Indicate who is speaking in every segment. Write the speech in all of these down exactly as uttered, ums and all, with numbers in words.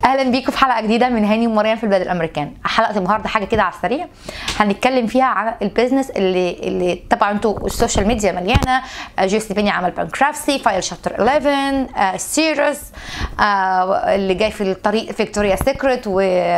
Speaker 1: اهلا بيكم في حلقه جديده من هاني ومريم في البلد الامريكان. حلقه النهارده حاجه كده على السريع هنتكلم فيها على البيزنس اللي اللي طبعا انتوا السوشيال ميديا مليانه. جيسي بيني عمل بانكرافتسي، فايل شابتر إحداشر، آه سيرس، آه اللي جاي في الطريق فيكتوريا سيكريت و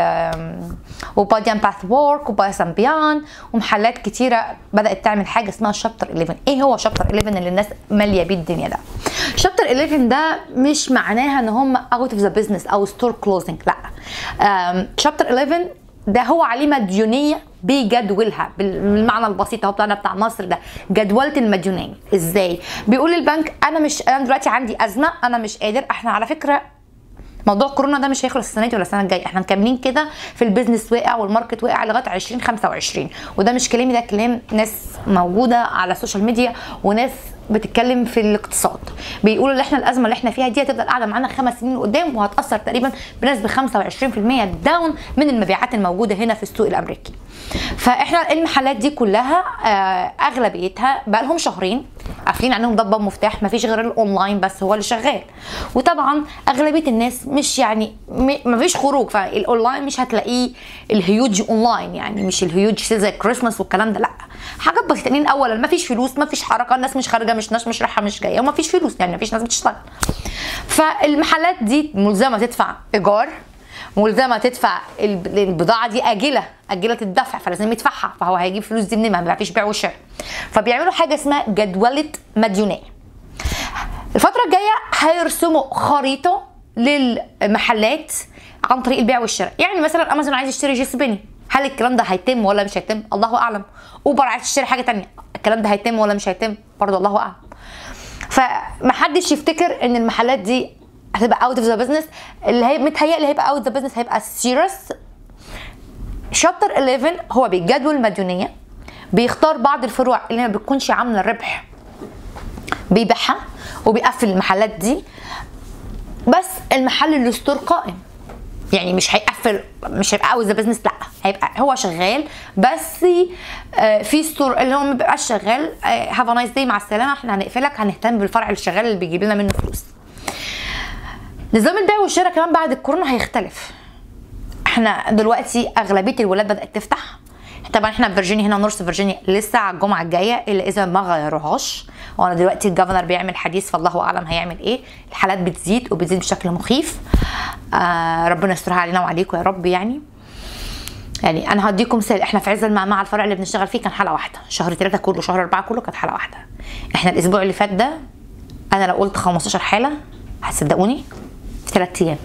Speaker 1: وبادي اند باث وورك وبايس اند بيان ومحلات كتيره بدات تعمل حاجه اسمها شابتر إحداشر. ايه هو شابتر إحداشر اللي الناس ماليه بيه الدنيا ده؟ شابتر إحداشر ده مش معناها ان هم اوت اوف ذا بزنس او ستور كلوزنج، لا. شابتر إحداشر ده هو عليه مديونيه بجدولها بالمعنى البسيط اهو بتاعنا بتاع مصر ده، جدوله المديونيه. ازاي؟ بيقول البنك انا مش انا دلوقتي عندي ازمه، انا مش قادر. احنا على فكره موضوع كورونا ده مش هيخلص السنه دي ولا السنه الجايه، احنا مكملين كده في البيزنس واقع والماركت واقع لغايه عشرين خمسة وعشرين، وده مش كلامي، ده كلام ناس موجوده على السوشيال ميديا وناس بتتكلم في الاقتصاد. بيقولوا ان احنا الازمه اللي احنا فيها دي هتفضل قاعده معانا خمس سنين قدام، وهتاثر تقريبا بنسبه خمسة وعشرين في المية داون من المبيعات الموجوده هنا في السوق الامريكي. فاحنا المحلات دي كلها اغلبيتها بقى لهم شهرين قافلين عنهم ضبه مفتاح، مفيش غير الاونلاين بس هو اللي شغال. وطبعا اغلبيه الناس مش يعني مفيش خروج، فالاونلاين مش هتلاقيه الهيوج اونلاين، يعني مش الهيوج زي كريسماس والكلام ده، لا، حاجات بسيطه. لان اولا مفيش فلوس، مفيش حركه، الناس مش خارجه، مش ناس مش رايحه مش جايه، ومفيش فلوس، يعني مفيش ناس بتشتغل. فالمحلات دي ملزمه تدفع ايجار، ملزمه تدفع البضاعه دي اجله اجله الدفع، فلازم يدفعها، فهو هيجيب فلوس دي منين؟ ما فيش بيع وشراء. فبيعملوا حاجه اسمها جدوله مديونيه. الفتره الجايه هيرسموا خريطه للمحلات عن طريق البيع والشراء. يعني مثلا امازون عايز يشتري جيسي بيني، هل الكلام ده هيتم ولا مش هيتم؟ الله اعلم. اوبر عايز تشتري حاجه ثانيه، الكلام ده هيتم ولا مش هيتم؟ برضه الله اعلم. فمحدش يفتكر ان المحلات دي هتبقى اوت اوف ذا بزنس. اللي هي متهيألي هيبقى اوت اوف ذا بزنس هيبقى سيرس. شابتر إحداشر هو بيجدول المديونيه، بيختار بعض الفروع اللي ما بتكونش عامله ربح بيبيعها وبيقفل المحلات دي، بس المحل اللي ستور قائم، يعني مش هيقفل، مش هيبقى اوت ذا بزنس، لا، هيبقى هو شغال بس في ستور اللي هو ما بيبقاش شغال. هاف ا نايس داي، مع السلامه، احنا هنقفلك، هنهتم بالفرع اللي شغال اللي بيجيب لنا منه فلوس. نظام البيع والشراء كمان بعد الكورونا هيختلف. احنا دلوقتي اغلبيه الولاد بدات تفتح. طبعا احنا في فيرجينيا هنا، نورث فيرجينيا، لسه على الجمعه الجايه الا اذا ما غيروهاش. وانا دلوقتي الجفرنر بيعمل حديث، فالله اعلم هيعمل ايه. الحالات بتزيد وبتزيد بشكل مخيف. آه ربنا يسترها علينا وعليكم يا رب. يعني يعني انا هديكم مثال. احنا في عز المعمعه الفرع اللي بنشتغل فيه كان حلقه واحده، شهر ثلاثة كله، شهر أربعة كله كانت حلقه واحده. احنا الاسبوع اللي فات ده انا لو قلت خمستاشر حاله هتصدقوني؟ في ثلاث ايام،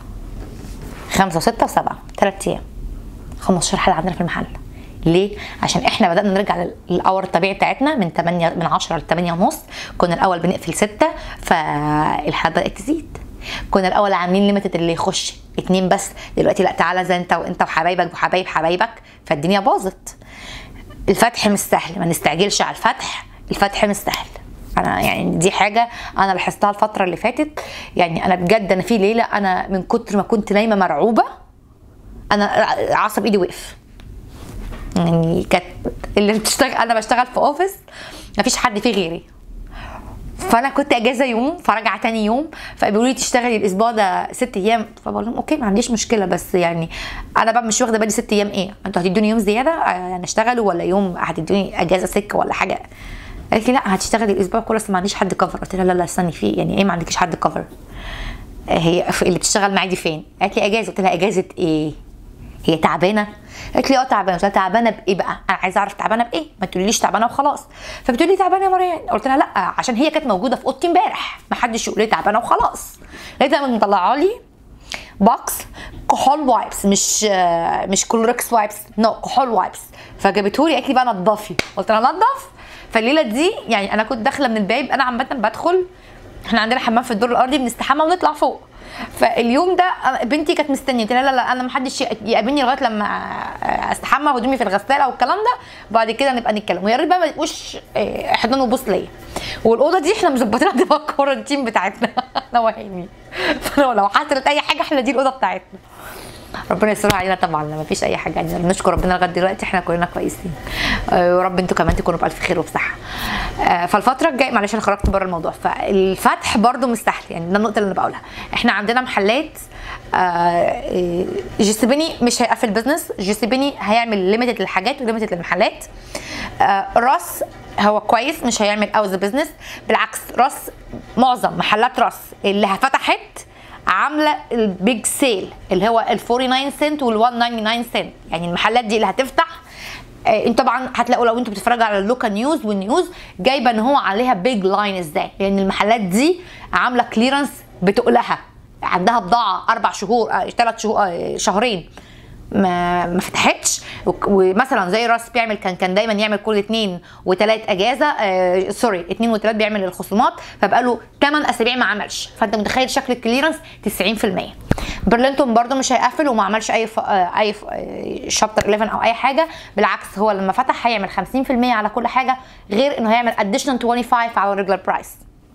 Speaker 1: خمسة وستة وسبعة، ثلاث ايام خمستاشر حاله عندنا في المحل. ليه؟ عشان احنا بدأنا نرجع للاور الطبيعي بتاعتنا من ثمانية من عشرة ل ثمانية ونص. كنا الاول بنقفل ستة، فالحالات بدأت تزيد. كنا الاول عاملين ليميتد اللي يخش اتنين بس، دلوقتي لا، تعالى زي انت وانت وحبايبك وحبايب حبايبك، فالدنيا باظت. الفتح مش سهل، ما نستعجلش على الفتح، الفتح مش سهل. انا يعني دي حاجه انا لاحظتها الفتره اللي فاتت. يعني انا بجد انا في ليله انا من كتر ما كنت نايمه مرعوبه انا عصب ايدي وقف. يعني كانت اللي بتشتغل، انا بشتغل في اوفيس مفيش حد فيه غيري، فانا كنت اجازه يوم فراجعه تاني يوم، فبيقولوا لي تشتغلي الاسبوع ده ست ايام، فبقول لهم اوكي ما عنديش مشكله، بس يعني انا بقى مش واخده بالي ست ايام ايه، انتوا هتدوني يوم زياده يعني اشتغل، ولا يوم هتدوني اجازه سكه ولا حاجه؟ قالت لي لا هتشتغلي الاسبوع كله، بس ما عنديش حد كفر. قلت لها لا لا استني، في يعني ايه ما عندكيش حد كفر؟ هي اللي بتشتغل معايا دي فين؟ قالت لي اجازه. قلت لها اجازه ايه؟ هي تعبانه؟ قالت لي اه تعبانه. قلت لها تعبانه بايه بقى؟ انا عايزه اعرف تعبانه بايه، ما تقوليليش تعبانه وخلاص. فبتقول لي تعبانه يا مريم. قلت لها لا، عشان هي كانت موجوده في اوضتي امبارح، ما حدش يقول لي تعبانه وخلاص. لقيتها مطلعه لي بوكس كحول وايبس، مش مش كلوركس وايبس، نو كحول وايبس، فجابته لي قالت لي بقى نضفي. قلت لها نضف. فالليله دي يعني انا كنت داخله من الباب، انا عامه بدخل، احنا عندنا حمام في الدور الارضي بنستحمى ونطلع فوق. فاليوم ده بنتي كانت مستنيه، قلت لها لا لا انا ما حدش يقابلني لغايه لما استحمى هدومي في الغساله والكلام ده، وبعد كده نبقى نتكلم، ويا ريت بقى ما يبقوش حضن وبوس ليا. والاوضه دي احنا مظبطينها تبقى الكورنتين بتاعتنا انا وهاني، فلو لو حصلت اي حاجه احنا دي الاوضه بتاعتنا. ربنا يستر علينا طبعا، ما فيش اي حاجه يعني، نشكر ربنا لغايه دلوقتي احنا كلنا كويسين. آه ورب انتوا كمان تكونوا بالف خير وبصحه. آه فالفتره الجايه معلش انا خرجت بره الموضوع، فالفتح برده مستحيل يعني، ده النقطه اللي انا بقولها. احنا عندنا محلات آه جيسيبيني مش هيقفل بزنس، جيسيبيني هيعمل ليميتد للحاجات وليميتد للمحلات. آه راس هو كويس مش هيعمل اوت ذا بزنس، بالعكس راس معظم محلات راس اللي فتحت عامله البيج سيل اللي هو ال تسعة وأربعين سنت وال مية وتسعة وتسعين سنت، يعني المحلات دي اللي هتفتح آه انتوا طبعا هتلاقوا لو انتوا بتتفرجوا على اللوكال نيوز والنيوز جايبه ان هو عليها بيج لاين ازاي، لان يعني المحلات دي عامله كليرنس بتقلها، عندها بضاعه اربع شهور ثلاث شهور آه شهرين ما ما فتحتش. ومثلا زي راس بيعمل كان كان دايما يعمل كل اثنين وثلاث اجازه آه سوري اثنين وثلاث بيعمل الخصومات، فبقى له ثمانية اسابيع ما عملش، فانت متخيل شكل الكليرنس تسعين في المية. برلينتون برده مش هيقفل وما عملش اي ف... اي ف... شابتر احداشر او اي حاجه، بالعكس هو لما فتح هيعمل خمسين في المية على كل حاجه، غير انه هيعمل اديشنال خمسة وعشرين على الريجولار برايس.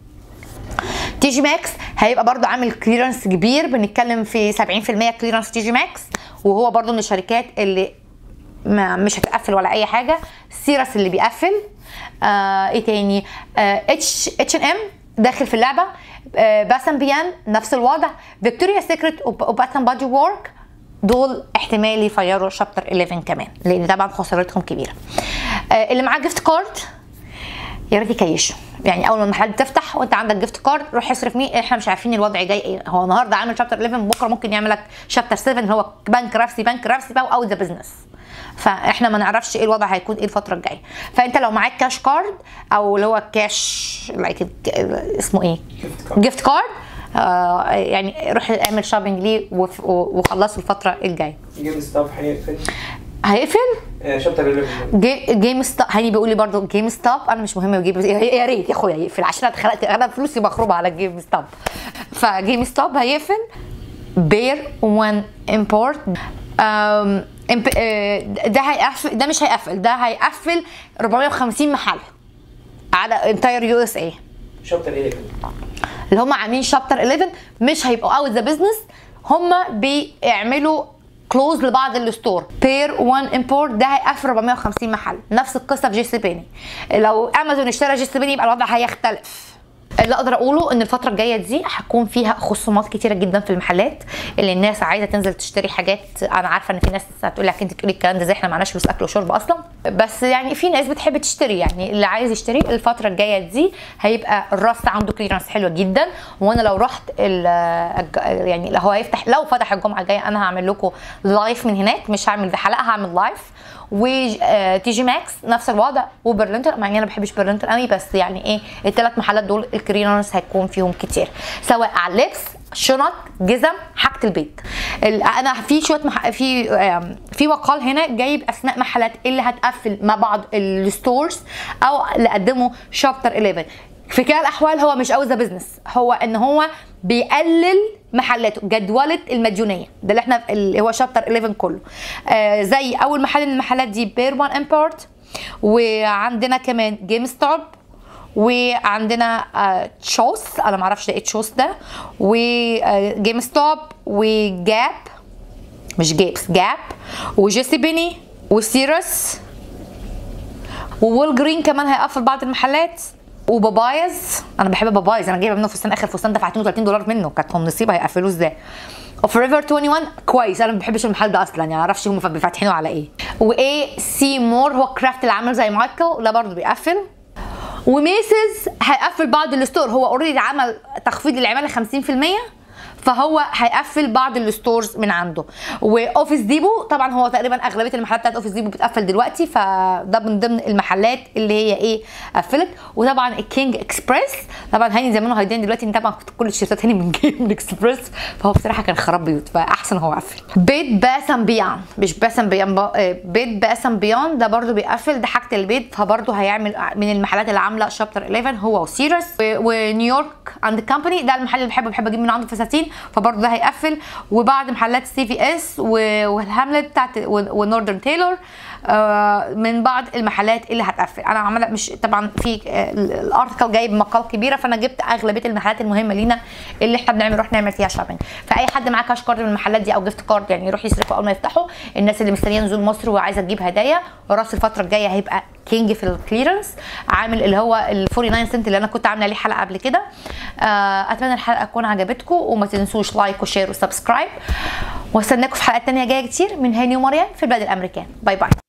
Speaker 1: تي جي ماكس هيبقى برضو عامل كليرنس كبير، بنتكلم في سبعين في المية كليرنس تي جي ماكس، وهو برضو من الشركات اللي ما مش هتقفل ولا اي حاجه. سيرس اللي بيقفل. آه ايه تاني؟ آه اتش اتش ان ام داخل في اللعبه. آه باسم بيان نفس الوضع. فيكتوريا سيكريت وباسم بادي وورك دول احتمال يفيروا شابتر احداشر كمان، لان طبعا خسارتهم كبيره. آه اللي معاه جيفت كارد يا ريت يكيشوا، يعني اول ما المحل بتفتح وانت عندك جيفت كارد روح اصرف مين، احنا مش عارفين الوضع جاي ايه، هو النهارده عامل شابتر احداشر بكره ممكن يعمل لك شابتر سبعة اللي هو بنك رفسي بنك رفسي بقى او ذا بزنس، فاحنا ما نعرفش ايه الوضع هيكون ايه الفتره الجايه. فانت لو معاك كاش كارد او اللي هو كاش لايك اسمه ايه جيفت كارد آه يعني روح اعمل شوبينج ليه وخلصوا الفتره الجايه.
Speaker 2: جيم ستوب هيقفل
Speaker 1: هيقفل
Speaker 2: شابتر
Speaker 1: احداشر. جيم ستوب هاني بيقول لي برضه جيم ستوب انا مش مهم يجيب، يا ريت يا اخويا يقفل عشان انا اتخلقت انا فلوسي مخروبه على جيم ستوب. فجيم ستوب هيقفل. بير وان امبورت ده هيقفل، ده مش هيقفل، ده هيقفل أربعمية وخمسين محل على انتاير يو اس اي.
Speaker 2: شابتر احداشر
Speaker 1: اللي هم عاملين شابتر احداشر مش هيبقوا اوت ذا بزنس، هم بيعملوا كلوز لبعض الستور. بير وان امبورت ده هيقفل أربعمية وخمسين محل، نفس القصه في جيسيبيني. لو امازون اشترى جيسيبيني يبقى الوضع هيختلف. اللي اقدر اقوله ان الفتره الجايه دي هتكون فيها خصومات كتيره جدا في المحلات، اللي الناس عايزه تنزل تشتري حاجات. انا عارفه ان في ناس هتقول لك انت بتقولي الكلام ده زي احنا معناش فلوس اكل وشرب اصلا، بس يعني في ناس بتحب تشتري، يعني اللي عايز يشتري الفتره الجايه دي هيبقى الراس عنده كليرنس حلوه جدا. وانا لو رحت يعني لو هو هيفتح لو فتح الجمعه الجايه انا هعمل لكم لايف من هناك، مش هعمل حلقه هعمل لايف. وتي جي ماكس نفس الوضع، وبرلينتون مع اني انا ما بحبش برلينتون قوي، بس يعني ايه الثلاث محلات دول الكليرنس هيكون فيهم كتير، سواء على اللبس شنط جزم حاجه البيت. انا في شويه مح... في في مقال هنا جايب اسماء محلات اللي هتقفل مع بعض الستورز او اللي قدموا شابتر احداشر. في كلا الاحوال هو مش اوت ذا بزنس، هو ان هو بيقلل محلاته، جدوله المديونيه ده اللي احنا اللي هو شابتر احداشر كله. آه زي اول محل من المحلات دي بير وان امبورت، وعندنا كمان جيم ستوب، وعندنا آه تشوس انا ما اعرفش ده ايه تشوس ده، وجيم ستوب وجاب مش جيبس جاب وجيسيبيني وسيرس وول جرين كمان هيقفل بعض المحلات، وبابايز انا بحب بابايز، انا جايبه منه فستان اخر فستان دفعت له ثلاثين دولار منه، كانت هم نصيبه هيقفلوه ازاي. وفوريفر واحد وعشرين كويس، انا ما بحبش المحل ده اصلا يعني ما اعرفش هم فاتحينه على ايه. واي سي مور هو كرافت اللي عامل زي مايكل ده برضه بيقفل. وميسز هيقفل بعض الستور، هو اوريدي عمل تخفيض للعماله خمسين في المية فهو هيقفل بعض الستورز من عنده. واوفيس ديبو طبعا هو تقريبا اغلبيه المحلات بتاعت اوفيس ديبو بتقفل دلوقتي، فده من ضمن المحلات اللي هي ايه قفلت. وطبعا الكينج اكسبريس طبعا هاني زي ما انه هيدين دلوقتي طبعا كل التيشيرتات هاني من من اكسبريس، فهو بصراحه كان خراب بيوت فاحسن هو قفل. بيت باسم بيان مش باسم بيان بيت باسم بيان ده برده بيقفل، ده حاجه البيت، فبرده هيعمل من المحلات اللي عامله شابتر احداشر هو وسيرس. ونيويورك عند كامباني ده المحل اللي بحب بحب اجيب من عنده فساتين، فبرضه ده هيقفل. وبعد محلات سي في اس والهاملت بتاعت ونوردرن تايلور آه من بعض المحلات اللي هتقفل. انا عماله مش طبعا في آه الارتكل جايب مقال كبيره، فانا جبت اغلبيه المحلات المهمه لينا اللي احنا بنعمل نروح نعمل فيها شوبينج. فاي حد معاه كاش كارد من المحلات دي او جيفت كارد يعني يروح يصرفه اول ما يفتحوا. الناس اللي مستنيه نزول مصر وعايزه تجيب هدايا، وراس الفتره الجايه هيبقى كينج في الكليرنس، عامل اللي هو ال تسعة وأربعين سنت اللي انا كنت عامله عليه حلقه قبل كده. آه اتمنى الحلقه تكون عجبتكم، وما تنسوش لايك وشير وسبسكرايب، واستناكم في حلقات تانيه جايه كتير من هاني ومريم في البلد الامريكان. باي باي.